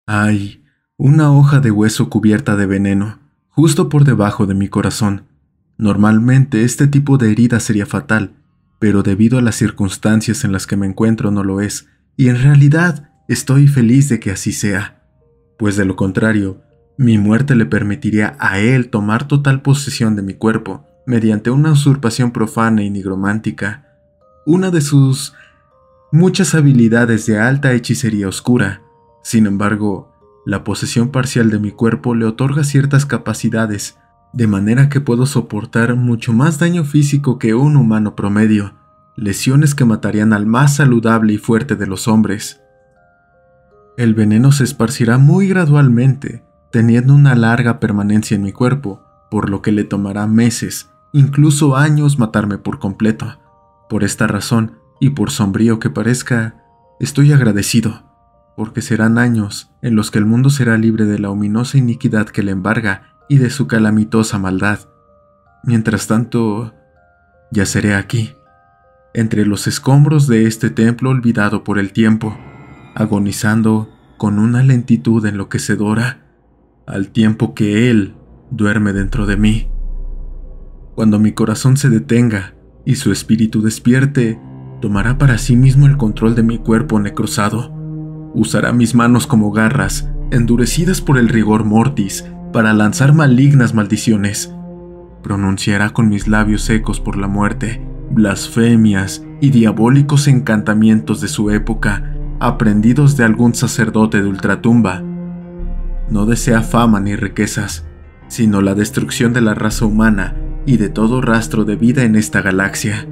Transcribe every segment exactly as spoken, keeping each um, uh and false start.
Hay una hoja de hueso cubierta de veneno, justo por debajo de mi corazón. Normalmente este tipo de herida sería fatal, pero debido a las circunstancias en las que me encuentro no lo es, y en realidad estoy feliz de que así sea, pues de lo contrario, mi muerte le permitiría a él tomar total posesión de mi cuerpo, mediante una usurpación profana y nigromántica, una de sus muchas habilidades de alta hechicería oscura. Sin embargo, la posesión parcial de mi cuerpo le otorga ciertas capacidades, de manera que puedo soportar mucho más daño físico que un humano promedio, lesiones que matarían al más saludable y fuerte de los hombres. El veneno se esparcirá muy gradualmente, teniendo una larga permanencia en mi cuerpo, por lo que le tomará meses, incluso años matarme por completo. Por esta razón, y por sombrío que parezca, estoy agradecido, porque serán años en los que el mundo será libre de la ominosa iniquidad que le embarga y de su calamitosa maldad. Mientras tanto, yaceré aquí, entre los escombros de este templo olvidado por el tiempo, agonizando con una lentitud enloquecedora, al tiempo que él duerme dentro de mí. Cuando mi corazón se detenga y su espíritu despierte, tomará para sí mismo el control de mi cuerpo necrosado. Usará mis manos como garras, endurecidas por el rigor mortis, para lanzar malignas maldiciones. Pronunciará con mis labios secos por la muerte, blasfemias y diabólicos encantamientos de su época, aprendidos de algún sacerdote de ultratumba. No desea fama ni riquezas, sino la destrucción de la raza humana y de todo rastro de vida en esta galaxia.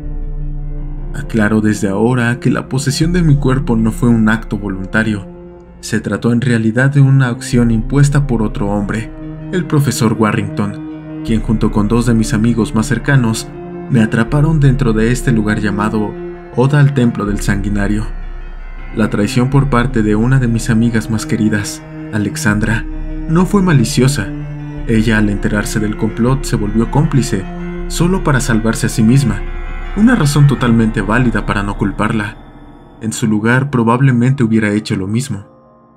Aclaro desde ahora que la posesión de mi cuerpo no fue un acto voluntario. Se trató en realidad de una acción impuesta por otro hombre, el profesor Warrington, quien junto con dos de mis amigos más cercanos me atraparon dentro de este lugar llamado Oda al Templo del Sanguinario. La traición por parte de una de mis amigas más queridas, Alexandra, no fue maliciosa. Ella, al enterarse del complot, se volvió cómplice, solo para salvarse a sí misma. Una razón totalmente válida para no culparla. En su lugar probablemente hubiera hecho lo mismo.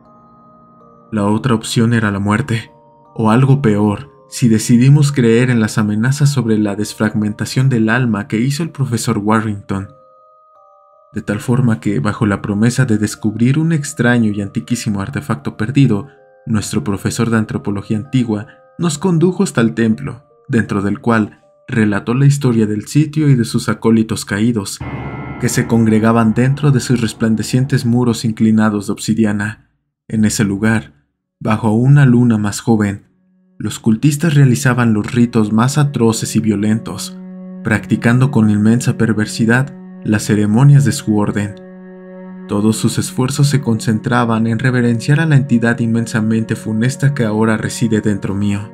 La otra opción era la muerte, o algo peor, si decidimos creer en las amenazas sobre la desfragmentación del alma que hizo el profesor Warrington. De tal forma que, bajo la promesa de descubrir un extraño y antiquísimo artefacto perdido, nuestro profesor de antropología antigua nos condujo hasta el templo, dentro del cual relató la historia del sitio y de sus acólitos caídos, que se congregaban dentro de sus resplandecientes muros inclinados de obsidiana. En ese lugar, bajo una luna más joven, los cultistas realizaban los ritos más atroces y violentos, practicando con inmensa perversidad las ceremonias de su orden. Todos sus esfuerzos se concentraban en reverenciar a la entidad inmensamente funesta que ahora reside dentro mío.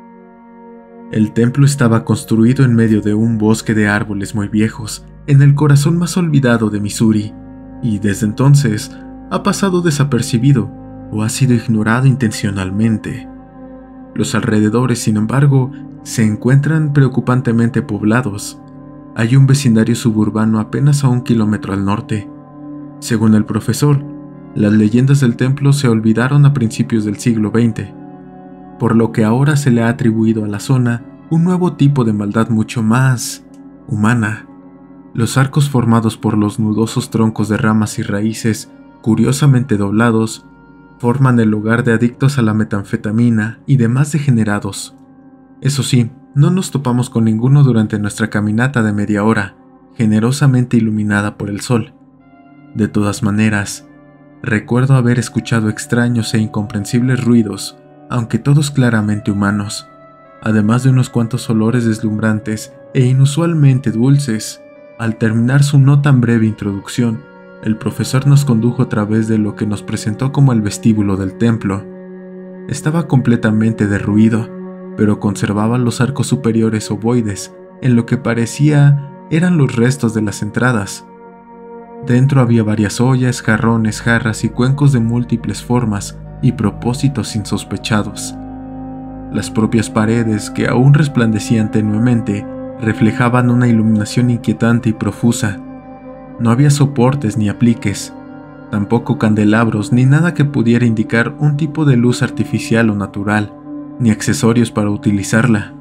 El templo estaba construido en medio de un bosque de árboles muy viejos, en el corazón más olvidado de Missouri, y desde entonces ha pasado desapercibido o ha sido ignorado intencionalmente. Los alrededores, sin embargo, se encuentran preocupantemente poblados. Hay un vecindario suburbano apenas a un kilómetro al norte. Según el profesor, las leyendas del templo se olvidaron a principios del siglo veinte, por lo que ahora se le ha atribuido a la zona un nuevo tipo de maldad mucho más humana. Los arcos formados por los nudosos troncos de ramas y raíces, curiosamente doblados, forman el hogar de adictos a la metanfetamina y demás degenerados. Eso sí, no nos topamos con ninguno durante nuestra caminata de media hora, generosamente iluminada por el sol. De todas maneras, recuerdo haber escuchado extraños e incomprensibles ruidos, aunque todos claramente humanos, además de unos cuantos olores deslumbrantes e inusualmente dulces. Al terminar su no tan breve introducción, el profesor nos condujo a través de lo que nos presentó como el vestíbulo del templo. Estaba completamente derruido, pero conservaba los arcos superiores ovoides, en lo que parecía eran los restos de las entradas. Dentro había varias ollas, jarrones, jarras y cuencos de múltiples formas y propósitos insospechados. Las propias paredes, que aún resplandecían tenuemente, reflejaban una iluminación inquietante y profusa. No había soportes ni apliques. Tampoco candelabros ni nada que pudiera indicar un tipo de luz artificial o natural, ni accesorios para utilizarla.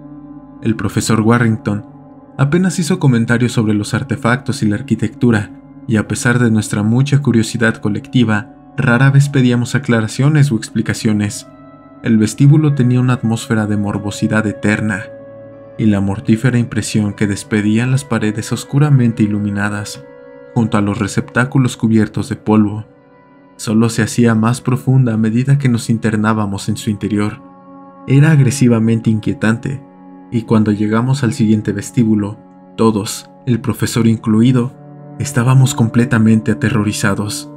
El profesor Warrington apenas hizo comentarios sobre los artefactos y la arquitectura, y a pesar de nuestra mucha curiosidad colectiva, rara vez pedíamos aclaraciones o explicaciones. El vestíbulo tenía una atmósfera de morbosidad eterna, y la mortífera impresión que despedían las paredes oscuramente iluminadas, junto a los receptáculos cubiertos de polvo, solo se hacía más profunda a medida que nos internábamos en su interior. Era agresivamente inquietante, y cuando llegamos al siguiente vestíbulo, todos, el profesor incluido, estábamos completamente aterrorizados.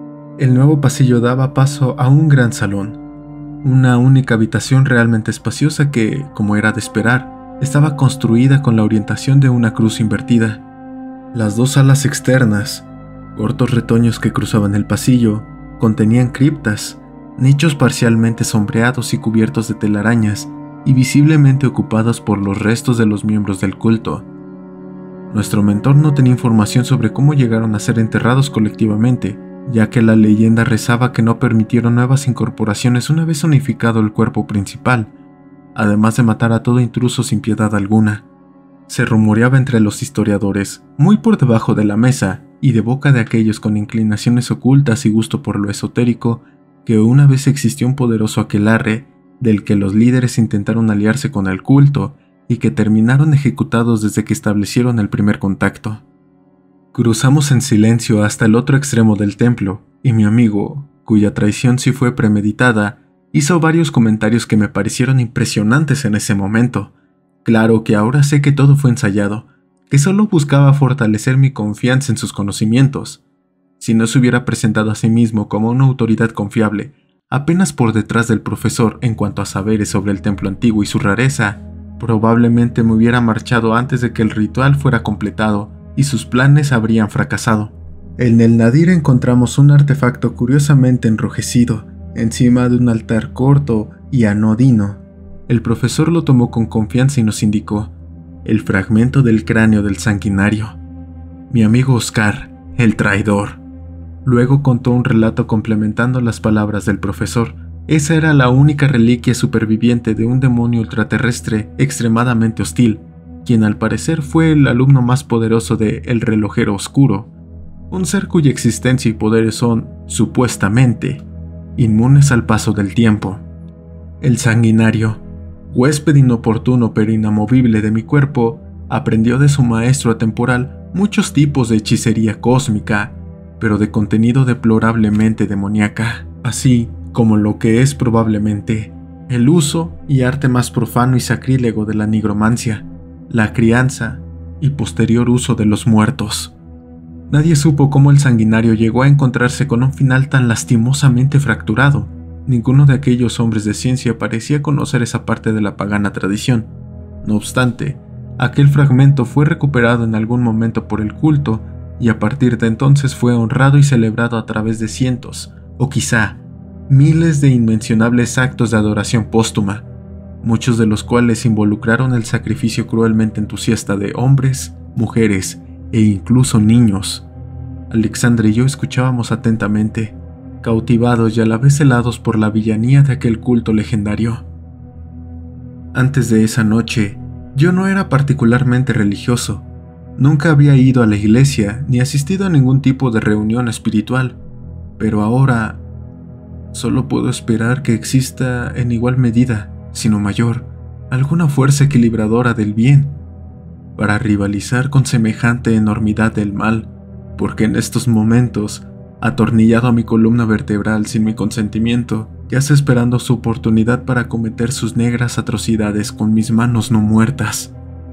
El nuevo pasillo daba paso a un gran salón, una única habitación realmente espaciosa que, como era de esperar, estaba construida con la orientación de una cruz invertida. Las dos salas externas, cortos retoños que cruzaban el pasillo, contenían criptas, nichos parcialmente sombreados y cubiertos de telarañas y visiblemente ocupados por los restos de los miembros del culto. Nuestro mentor no tenía información sobre cómo llegaron a ser enterrados colectivamente, ya que la leyenda rezaba que no permitieron nuevas incorporaciones una vez unificado el cuerpo principal, además de matar a todo intruso sin piedad alguna. Se rumoreaba entre los historiadores, muy por debajo de la mesa y de boca de aquellos con inclinaciones ocultas y gusto por lo esotérico, que una vez existió un poderoso aquelarre del que los líderes intentaron aliarse con el culto y que terminaron ejecutados desde que establecieron el primer contacto. Cruzamos en silencio hasta el otro extremo del templo, y mi amigo, cuya traición sí fue premeditada, hizo varios comentarios que me parecieron impresionantes en ese momento. Claro que ahora sé que todo fue ensayado, que solo buscaba fortalecer mi confianza en sus conocimientos. Si no se hubiera presentado a sí mismo como una autoridad confiable, apenas por detrás del profesor en cuanto a saberes sobre el templo antiguo y su rareza, probablemente me hubiera marchado antes de que el ritual fuera completado y sus planes habrían fracasado. En el nadir encontramos un artefacto curiosamente enrojecido, encima de un altar corto y anodino. El profesor lo tomó con confianza y nos indicó: el fragmento del cráneo del sanguinario. Mi amigo Oscar, el traidor. Luego contó un relato complementando las palabras del profesor. Esa era la única reliquia superviviente de un demonio ultraterrestre extremadamente hostil, quien al parecer fue el alumno más poderoso de El Relojero Oscuro, un ser cuya existencia y poderes son, supuestamente, inmunes al paso del tiempo. El sanguinario, huésped inoportuno pero inamovible de mi cuerpo, aprendió de su maestro atemporal muchos tipos de hechicería cósmica, pero de contenido deplorablemente demoníaca, así como lo que es probablemente el uso y arte más profano y sacrílego de la nigromancia, la crianza y posterior uso de los muertos. Nadie supo cómo el sanguinario llegó a encontrarse con un final tan lastimosamente fracturado. Ninguno de aquellos hombres de ciencia parecía conocer esa parte de la pagana tradición. No obstante, aquel fragmento fue recuperado en algún momento por el culto y a partir de entonces fue honrado y celebrado a través de cientos, o quizá miles de inmencionables actos de adoración póstuma, muchos de los cuales involucraron el sacrificio cruelmente entusiasta de hombres, mujeres e incluso niños. Alexandra y yo escuchábamos atentamente, cautivados y a la vez helados por la villanía de aquel culto legendario. Antes de esa noche, yo no era particularmente religioso. Nunca había ido a la iglesia ni asistido a ningún tipo de reunión espiritual, pero ahora solo puedo esperar que exista en igual medida, sino mayor, alguna fuerza equilibradora del bien, para rivalizar con semejante enormidad del mal, porque en estos momentos, atornillado a mi columna vertebral sin mi consentimiento, yace esperando su oportunidad para cometer sus negras atrocidades con mis manos no muertas.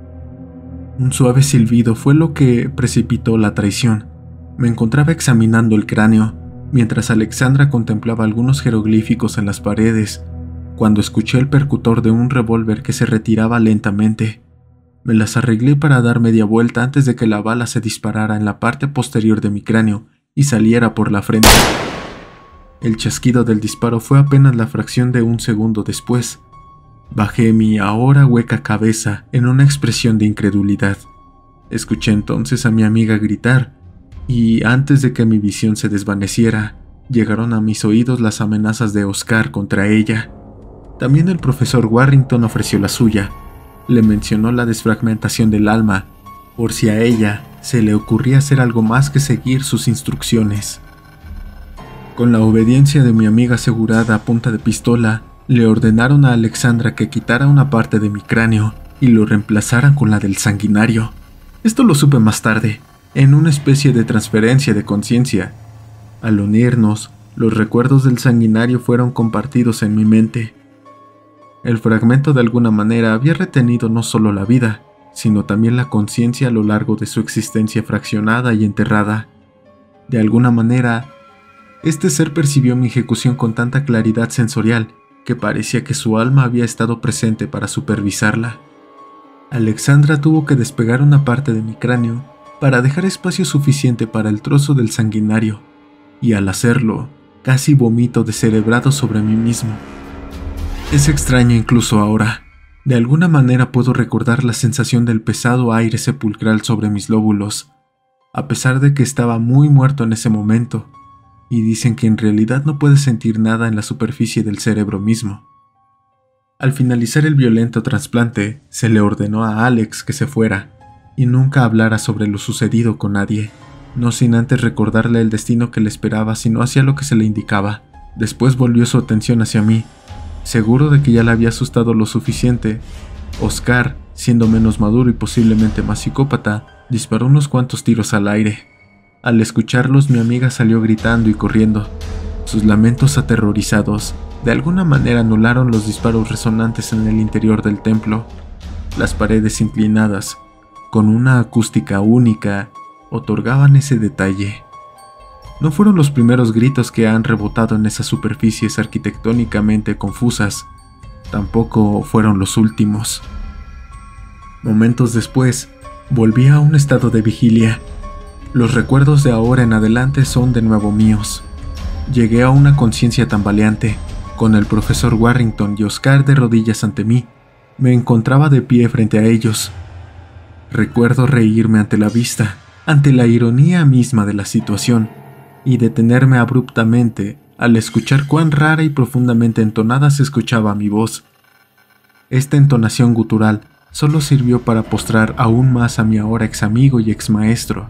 Un suave silbido fue lo que precipitó la traición. Me encontraba examinando el cráneo, mientras Alexandra contemplaba algunos jeroglíficos en las paredes, cuando escuché el percutor de un revólver que se retiraba lentamente. Me las arreglé para dar media vuelta antes de que la bala se disparara en la parte posterior de mi cráneo y saliera por la frente. El chasquido del disparo fue apenas la fracción de un segundo después. Bajé mi ahora hueca cabeza en una expresión de incredulidad. Escuché entonces a mi amiga gritar, y antes de que mi visión se desvaneciera, llegaron a mis oídos las amenazas de Oscar contra ella. También el profesor Warrington ofreció la suya. Le mencionó la desfragmentación del alma, por si a ella se le ocurría hacer algo más que seguir sus instrucciones. Con la obediencia de mi amiga asegurada a punta de pistola, le ordenaron a Alexandra que quitara una parte de mi cráneo y lo reemplazara con la del sanguinario. Esto lo supe más tarde, en una especie de transferencia de conciencia. Al unirnos, los recuerdos del sanguinario fueron compartidos en mi mente. El fragmento de alguna manera había retenido no solo la vida, sino también la conciencia a lo largo de su existencia fraccionada y enterrada. De alguna manera, este ser percibió mi ejecución con tanta claridad sensorial que parecía que su alma había estado presente para supervisarla. Alexandra tuvo que despegar una parte de mi cráneo para dejar espacio suficiente para el trozo del sanguinario, y al hacerlo, casi vomito descerebrado sobre mí mismo. Es extraño incluso ahora. De alguna manera puedo recordar la sensación del pesado aire sepulcral sobre mis lóbulos, a pesar de que estaba muy muerto en ese momento, y dicen que en realidad no puedes sentir nada en la superficie del cerebro mismo. Al finalizar el violento trasplante, se le ordenó a Alex que se fuera, y nunca hablara sobre lo sucedido con nadie, no sin antes recordarle el destino que le esperaba si no hacía lo que se le indicaba. Después volvió su atención hacia mí. Seguro de que ya le había asustado lo suficiente, Oscar, siendo menos maduro y posiblemente más psicópata, disparó unos cuantos tiros al aire. Al escucharlos, mi amiga salió gritando y corriendo. Sus lamentos aterrorizados de alguna manera anularon los disparos resonantes en el interior del templo. Las paredes inclinadas, con una acústica única, otorgaban ese detalle. No fueron los primeros gritos que han rebotado en esas superficies arquitectónicamente confusas, tampoco fueron los últimos. Momentos después, volví a un estado de vigilia. Los recuerdos de ahora en adelante son de nuevo míos. Llegué a una conciencia tambaleante, con el profesor Warrington y Oscar de rodillas ante mí. Me encontraba de pie frente a ellos. Recuerdo reírme ante la vista, ante la ironía misma de la situación, y detenerme abruptamente al escuchar cuán rara y profundamente entonada se escuchaba mi voz. Esta entonación gutural solo sirvió para postrar aún más a mi ahora ex amigo y ex maestro.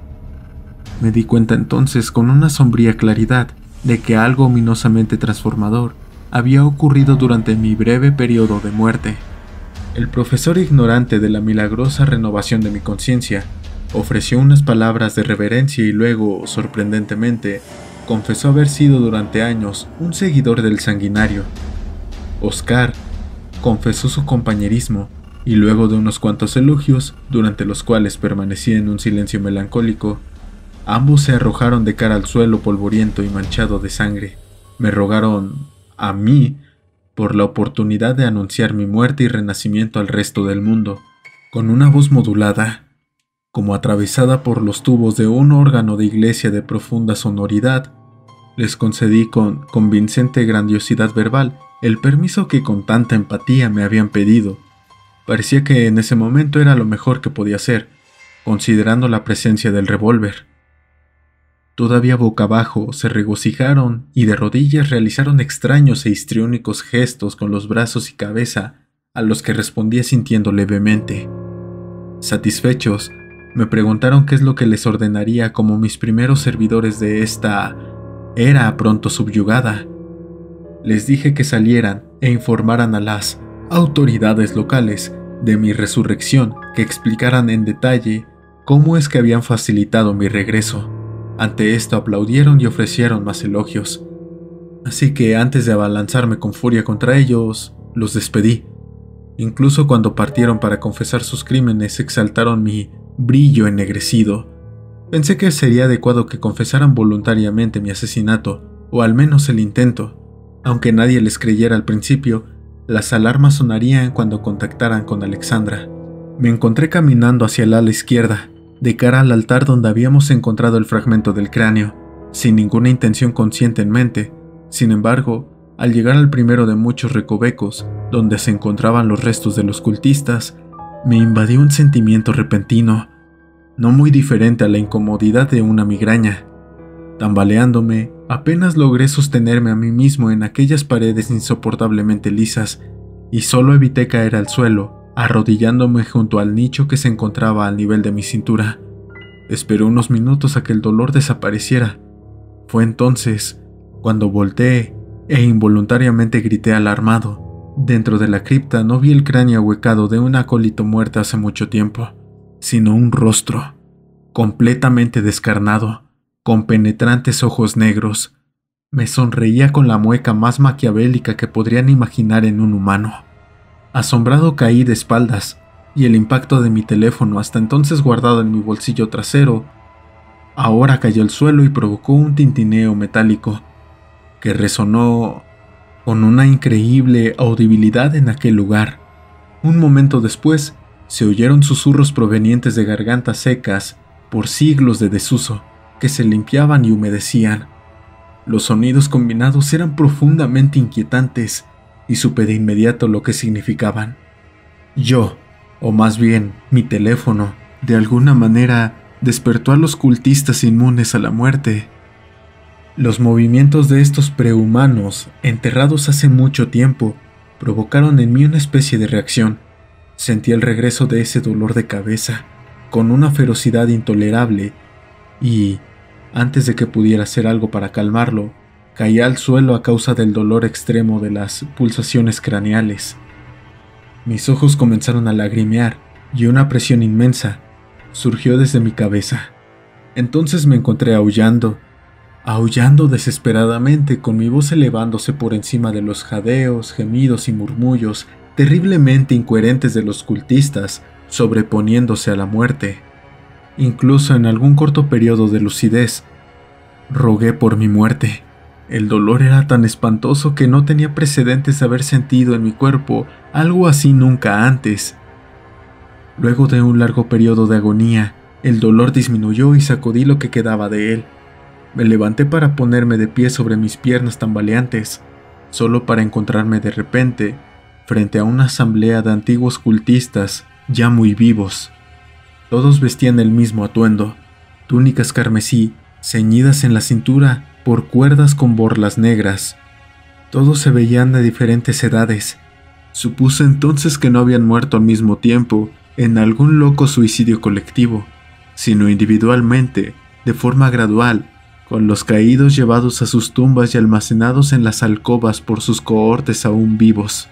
Me di cuenta entonces con una sombría claridad de que algo ominosamente transformador había ocurrido durante mi breve periodo de muerte. El profesor, ignorante de la milagrosa renovación de mi conciencia, ofreció unas palabras de reverencia y luego, sorprendentemente, confesó haber sido durante años un seguidor del sanguinario. Oscar confesó su compañerismo y luego de unos cuantos elogios, durante los cuales permanecía en un silencio melancólico, ambos se arrojaron de cara al suelo polvoriento y manchado de sangre. Me rogaron, a mí, por la oportunidad de anunciar mi muerte y renacimiento al resto del mundo, con una voz modulada, como atravesada por los tubos de un órgano de iglesia de profunda sonoridad. Les concedí con convincente grandiosidad verbal el permiso que con tanta empatía me habían pedido. Parecía que en ese momento era lo mejor que podía hacer, considerando la presencia del revólver. Todavía boca abajo, se regocijaron y de rodillas realizaron extraños e histriónicos gestos con los brazos y cabeza, a los que respondía sintiendo levemente. Satisfechos, me preguntaron qué es lo que les ordenaría como mis primeros servidores de esta era pronto subyugada. Les dije que salieran e informaran a las autoridades locales de mi resurrección, que explicaran en detalle cómo es que habían facilitado mi regreso. Ante esto aplaudieron y ofrecieron más elogios. Así que antes de abalanzarme con furia contra ellos, los despedí. Incluso cuando partieron para confesar sus crímenes, exaltaron mi brillo ennegrecido. Pensé que sería adecuado que confesaran voluntariamente mi asesinato, o al menos el intento. Aunque nadie les creyera al principio, las alarmas sonarían cuando contactaran con Alexandra. Me encontré caminando hacia el ala izquierda, de cara al altar donde habíamos encontrado el fragmento del cráneo, sin ninguna intención consciente en mente. Sin embargo, al llegar al primero de muchos recovecos, donde se encontraban los restos de los cultistas, me invadió un sentimiento repentino. no muy diferente a la incomodidad de una migraña. Tambaleándome, apenas logré sostenerme a mí mismo en aquellas paredes insoportablemente lisas y solo evité caer al suelo, arrodillándome junto al nicho que se encontraba al nivel de mi cintura. Esperé unos minutos a que el dolor desapareciera. Fue entonces cuando volteé e involuntariamente grité alarmado. Dentro de la cripta no vi el cráneo ahuecado de un acólito muerto hace mucho tiempo, sino un rostro, completamente descarnado, con penetrantes ojos negros. Me sonreía con la mueca más maquiavélica que podrían imaginar en un humano. Asombrado caí de espaldas, y el impacto de mi teléfono, hasta entonces guardado en mi bolsillo trasero, ahora cayó al suelo y provocó un tintineo metálico, que resonó con una increíble audibilidad en aquel lugar. Un momento después, se oyeron susurros provenientes de gargantas secas por siglos de desuso, que se limpiaban y humedecían. Los sonidos combinados eran profundamente inquietantes, y supe de inmediato lo que significaban. Yo, o más bien mi teléfono, de alguna manera despertó a los cultistas inmunes a la muerte. Los movimientos de estos prehumanos, enterrados hace mucho tiempo, provocaron en mí una especie de reacción. Sentí el regreso de ese dolor de cabeza, con una ferocidad intolerable, y, antes de que pudiera hacer algo para calmarlo, caí al suelo a causa del dolor extremo de las pulsaciones craneales. Mis ojos comenzaron a lagrimear, y una presión inmensa surgió desde mi cabeza. Entonces me encontré aullando, aullando desesperadamente, con mi voz elevándose por encima de los jadeos, gemidos y murmullos terriblemente incoherentes de los cultistas, sobreponiéndose a la muerte. Incluso en algún corto periodo de lucidez, rogué por mi muerte. El dolor era tan espantoso que no tenía precedentes de haber sentido en mi cuerpo algo así nunca antes. Luego de un largo periodo de agonía, el dolor disminuyó y sacudí lo que quedaba de él. Me levanté para ponerme de pie sobre mis piernas tambaleantes, solo para encontrarme de repente frente a una asamblea de antiguos cultistas ya muy vivos. Todos vestían el mismo atuendo, túnicas carmesí ceñidas en la cintura por cuerdas con borlas negras. Todos se veían de diferentes edades. Supuse entonces que no habían muerto al mismo tiempo en algún loco suicidio colectivo, sino individualmente, de forma gradual, con los caídos llevados a sus tumbas y almacenados en las alcobas por sus cohortes aún vivos.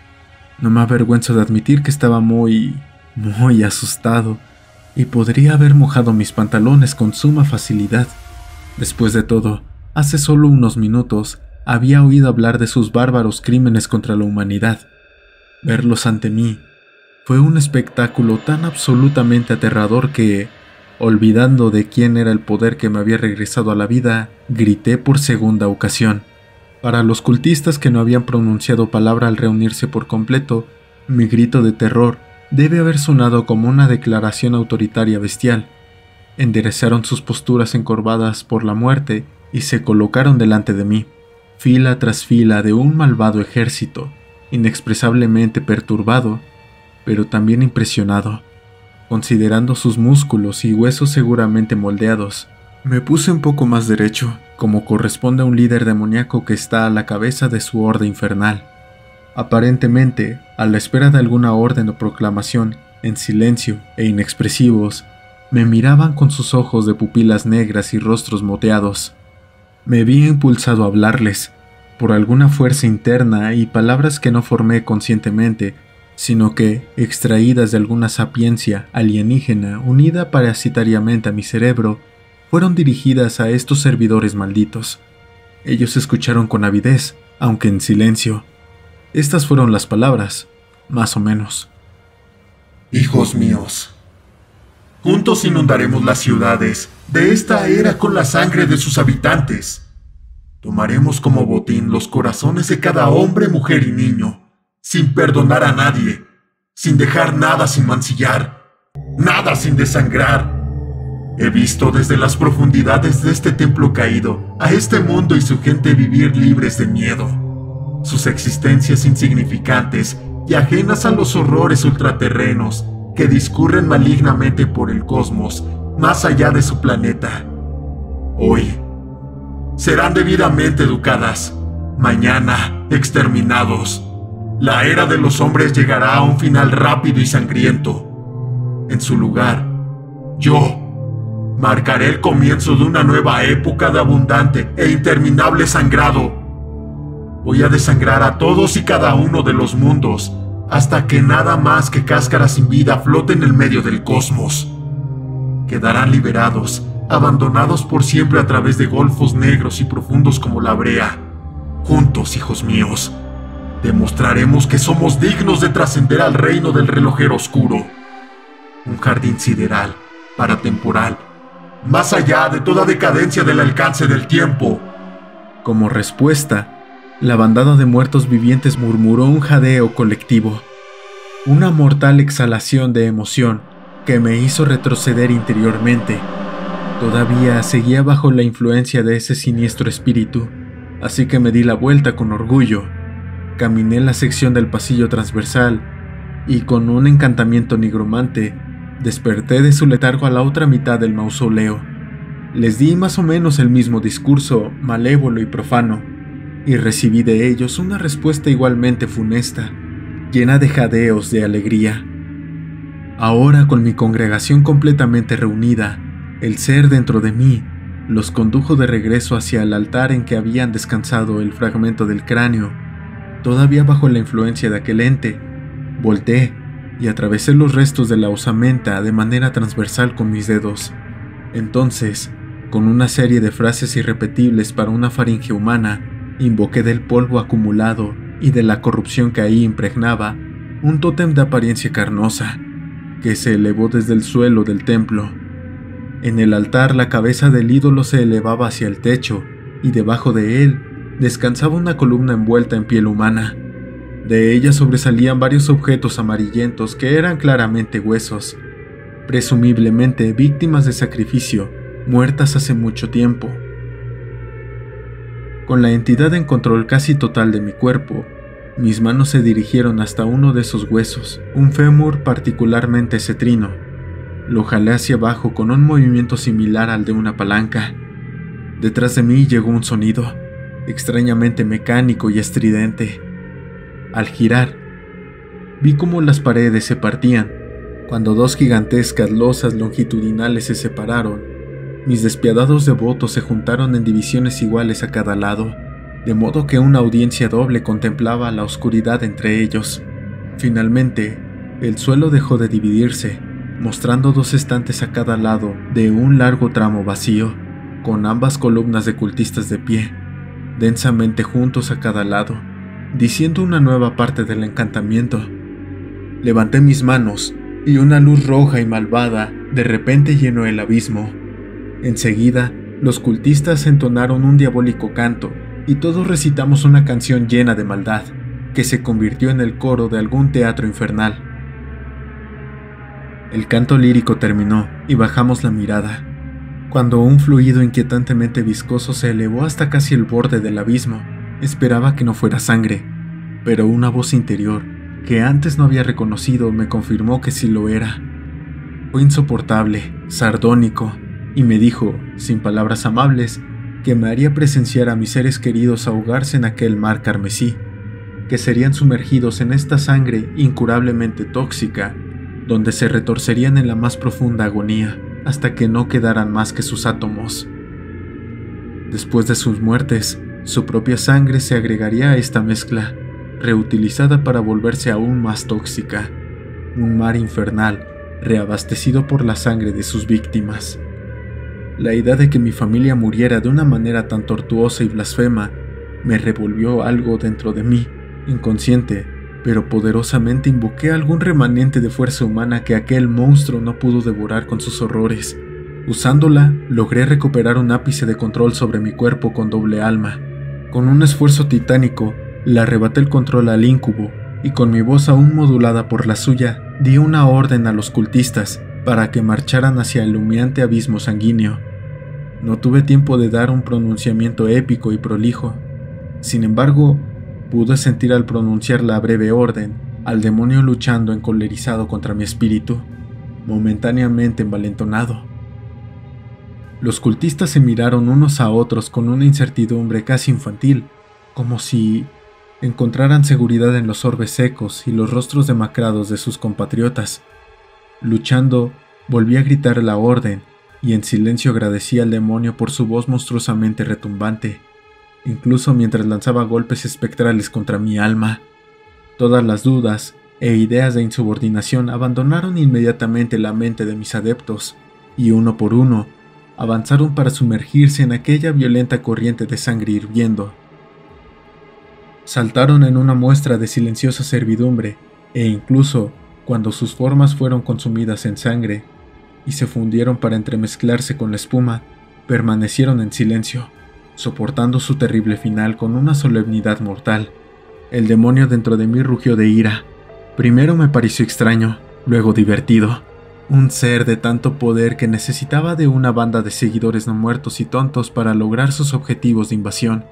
No me avergüenzo de admitir que estaba muy, muy asustado, y podría haber mojado mis pantalones con suma facilidad. Después de todo, hace solo unos minutos había oído hablar de sus bárbaros crímenes contra la humanidad. Verlos ante mí fue un espectáculo tan absolutamente aterrador que, olvidando de quién era el poder que me había regresado a la vida, grité por segunda ocasión. Para los cultistas que no habían pronunciado palabra al reunirse por completo, mi grito de terror debe haber sonado como una declaración autoritaria bestial. Enderezaron sus posturas encorvadas por la muerte y se colocaron delante de mí, fila tras fila de un malvado ejército, inexpresablemente perturbado, pero también impresionado. Considerando sus músculos y huesos seguramente moldeados, me puse un poco más derecho, como corresponde a un líder demoníaco que está a la cabeza de su horde infernal. Aparentemente, a la espera de alguna orden o proclamación, en silencio e inexpresivos, me miraban con sus ojos de pupilas negras y rostros moteados. Me vi impulsado a hablarles, por alguna fuerza interna y palabras que no formé conscientemente, sino que, extraídas de alguna sapiencia alienígena unida parasitariamente a mi cerebro, fueron dirigidas a estos servidores malditos. Ellos escucharon con avidez, aunque en silencio. Estas fueron las palabras, más o menos. Hijos míos, juntos inundaremos las ciudades de esta era con la sangre de sus habitantes. Tomaremos como botín los corazones de cada hombre, mujer y niño, sin perdonar a nadie, sin dejar nada sin mancillar, nada sin desangrar. He visto desde las profundidades de este templo caído a este mundo y su gente vivir libres de miedo. Sus existencias insignificantes y ajenas a los horrores ultraterrenos que discurren malignamente por el cosmos más allá de su planeta. Hoy serán debidamente educadas, mañana exterminados. La era de los hombres llegará a un final rápido y sangriento. En su lugar, yo marcaré el comienzo de una nueva época de abundante e interminable sangrado. Voy a desangrar a todos y cada uno de los mundos, hasta que nada más que cáscaras sin vida flote en el medio del cosmos. Quedarán liberados, abandonados por siempre a través de golfos negros y profundos como la brea. Juntos, hijos míos, demostraremos que somos dignos de trascender al reino del relojero oscuro. Un jardín sideral, paratemporal, más allá de toda decadencia del alcance del tiempo. Como respuesta, la bandada de muertos vivientes murmuró un jadeo colectivo, una mortal exhalación de emoción que me hizo retroceder interiormente. Todavía seguía bajo la influencia de ese siniestro espíritu, así que me di la vuelta con orgullo. Caminé la sección del pasillo transversal y con un encantamiento nigromante desperté de su letargo a la otra mitad del mausoleo. Les di más o menos el mismo discurso malévolo y profano, y recibí de ellos una respuesta igualmente funesta, llena de jadeos de alegría. Ahora, con mi congregación completamente reunida, el ser dentro de mí los condujo de regreso hacia el altar en que habían descansado el fragmento del cráneo. Todavía bajo la influencia de aquel ente, volteé y atravesé los restos de la osamenta de manera transversal con mis dedos. Entonces, con una serie de frases irrepetibles para una faringe humana, invoqué del polvo acumulado y de la corrupción que ahí impregnaba un tótem de apariencia carnosa, que se elevó desde el suelo del templo. En el altar la cabeza del ídolo se elevaba hacia el techo, y debajo de él descansaba una columna envuelta en piel humana. De ella sobresalían varios objetos amarillentos que eran claramente huesos, presumiblemente víctimas de sacrificio, muertas hace mucho tiempo. Con la entidad en control casi total de mi cuerpo, mis manos se dirigieron hasta uno de esos huesos, un fémur particularmente cetrino. Lo jalé hacia abajo con un movimiento similar al de una palanca. Detrás de mí llegó un sonido, extrañamente mecánico y estridente. Al girar, vi cómo las paredes se partían. Cuando dos gigantescas losas longitudinales se separaron, mis despiadados devotos se juntaron en divisiones iguales a cada lado, de modo que una audiencia doble contemplaba la oscuridad entre ellos. Finalmente, el suelo dejó de dividirse, mostrando dos estantes a cada lado de un largo tramo vacío, con ambas columnas de cultistas de pie, densamente juntos a cada lado, diciendo una nueva parte del encantamiento. Levanté mis manos y una luz roja y malvada de repente llenó el abismo. Enseguida, los cultistas entonaron un diabólico canto y todos recitamos una canción llena de maldad, que se convirtió en el coro de algún teatro infernal. El canto lírico terminó y bajamos la mirada, cuando un fluido inquietantemente viscoso se elevó hasta casi el borde del abismo. Esperaba que no fuera sangre, pero una voz interior, que antes no había reconocido, me confirmó que sí lo era. Fue insoportable, sardónico, y me dijo, sin palabras amables, que me haría presenciar a mis seres queridos ahogarse en aquel mar carmesí, que serían sumergidos en esta sangre incurablemente tóxica, donde se retorcerían en la más profunda agonía, hasta que no quedaran más que sus átomos. Después de sus muertes, su propia sangre se agregaría a esta mezcla, reutilizada para volverse aún más tóxica, un mar infernal, reabastecido por la sangre de sus víctimas. La idea de que mi familia muriera de una manera tan tortuosa y blasfema me revolvió algo dentro de mí, inconsciente, pero poderosamente invoqué algún remanente de fuerza humana que aquel monstruo no pudo devorar con sus horrores. Usándola, logré recuperar un ápice de control sobre mi cuerpo con doble alma. Con un esfuerzo titánico, le arrebaté el control al íncubo, y con mi voz aún modulada por la suya, di una orden a los cultistas para que marcharan hacia el humeante abismo sanguíneo. No tuve tiempo de dar un pronunciamiento épico y prolijo. Sin embargo, pude sentir al pronunciar la breve orden al demonio luchando encolerizado contra mi espíritu, momentáneamente envalentonado. Los cultistas se miraron unos a otros con una incertidumbre casi infantil, como si encontraran seguridad en los orbes secos y los rostros demacrados de sus compatriotas. Luchando, volví a gritar la orden, y en silencio agradecí al demonio por su voz monstruosamente retumbante, incluso mientras lanzaba golpes espectrales contra mi alma. Todas las dudas e ideas de insubordinación abandonaron inmediatamente la mente de mis adeptos, y uno por uno, avanzaron para sumergirse en aquella violenta corriente de sangre hirviendo. Saltaron en una muestra de silenciosa servidumbre, e incluso, cuando sus formas fueron consumidas en sangre, y se fundieron para entremezclarse con la espuma, permanecieron en silencio, soportando su terrible final con una solemnidad mortal. El demonio dentro de mí rugió de ira. Primero me pareció extraño, luego divertido. Un ser de tanto poder que necesitaba de una banda de seguidores no muertos y tontos para lograr sus objetivos de invasión.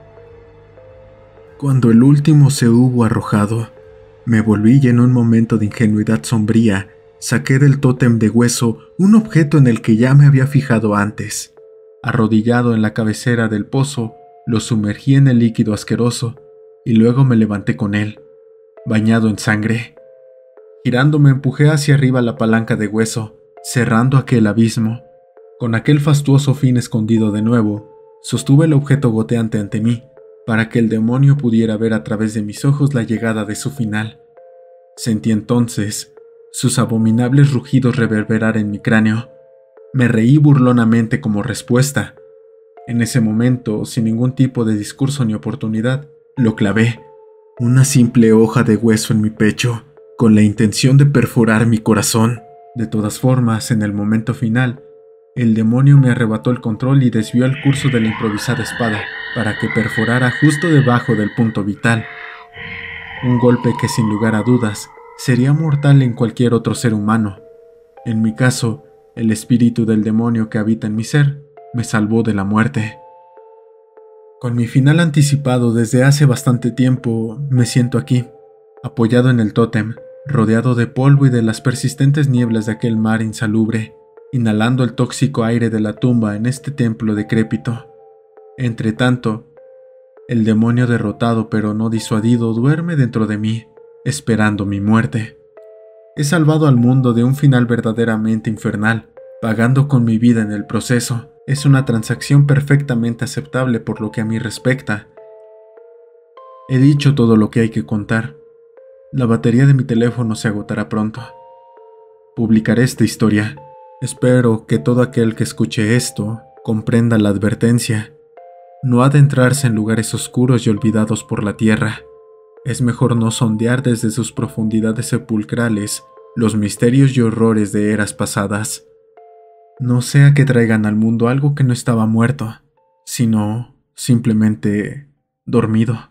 Cuando el último se hubo arrojado, me volví y en un momento de ingenuidad sombría, saqué del tótem de hueso un objeto en el que ya me había fijado antes. Arrodillado en la cabecera del pozo, lo sumergí en el líquido asqueroso y luego me levanté con él, bañado en sangre. Girando me empujé hacia arriba la palanca de hueso, cerrando aquel abismo. Con aquel fastuoso fin escondido de nuevo, sostuve el objeto goteante ante mí, para que el demonio pudiera ver a través de mis ojos la llegada de su final. Sentí entonces sus abominables rugidos reverberar en mi cráneo. Me reí burlonamente como respuesta. En ese momento, sin ningún tipo de discurso ni oportunidad, lo clavé, una simple hoja de hueso en mi pecho, con la intención de perforar mi corazón. De todas formas, en el momento final, el demonio me arrebató el control y desvió el curso de la improvisada espada para que perforara justo debajo del punto vital. Un golpe que sin lugar a dudas sería mortal en cualquier otro ser humano. En mi caso, el espíritu del demonio que habita en mi ser me salvó de la muerte. Con mi final anticipado desde hace bastante tiempo, me siento aquí, apoyado en el tótem, rodeado de polvo y de las persistentes nieblas de aquel mar insalubre, inhalando el tóxico aire de la tumba en este templo decrépito. Entretanto, el demonio derrotado pero no disuadido duerme dentro de mí, esperando mi muerte. He salvado al mundo de un final verdaderamente infernal, pagando con mi vida en el proceso. Es una transacción perfectamente aceptable por lo que a mí respecta. He dicho todo lo que hay que contar. La batería de mi teléfono se agotará pronto. Publicaré esta historia. Espero que todo aquel que escuche esto comprenda la advertencia. No adentrarse en lugares oscuros y olvidados por la tierra. Es mejor no sondear desde sus profundidades sepulcrales los misterios y horrores de eras pasadas. No sea que traigan al mundo algo que no estaba muerto, sino simplemente dormido.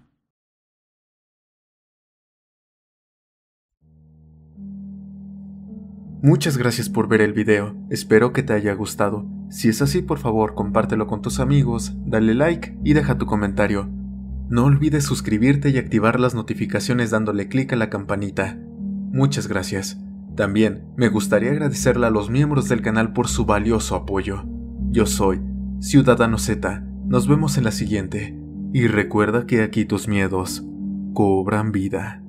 Muchas gracias por ver el video, espero que te haya gustado. Si es así, por favor, compártelo con tus amigos, dale like y deja tu comentario. No olvides suscribirte y activar las notificaciones dándole clic a la campanita. Muchas gracias. También me gustaría agradecerle a los miembros del canal por su valioso apoyo. Yo soy Ciudadano Z, nos vemos en la siguiente, y recuerda que aquí tus miedos cobran vida.